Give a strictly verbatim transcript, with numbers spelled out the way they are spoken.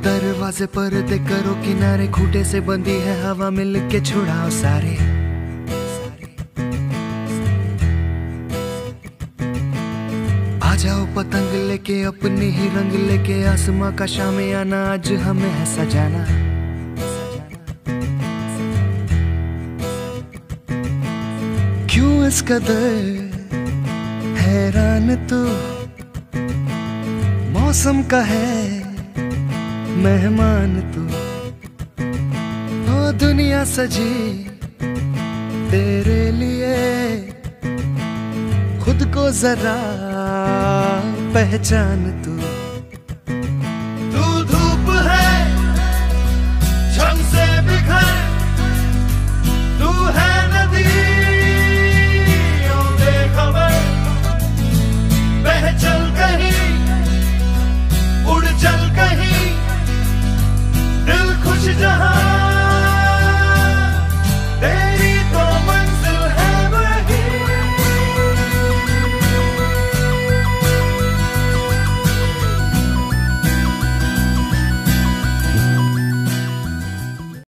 दरवाजे पर दे करो किनारे, खूटे से बंदी है हवा मिल के छुड़ाओ सारे। आ जाओ पतंग लेके अपने ही रंग लेके, आसमां का शाम आना आज हमें है सजाना। क्यों इस कदर हैरान तू, मौसम का है मेहमान तू। ओ दुनिया सजी तेरे लिए, खुद को जरा पहचान तू। तू धूप है झम से बिखर, तू है नदी ओ बेखबर। बह चल कहीं उड़ चल कहीं, दिल खुश जहां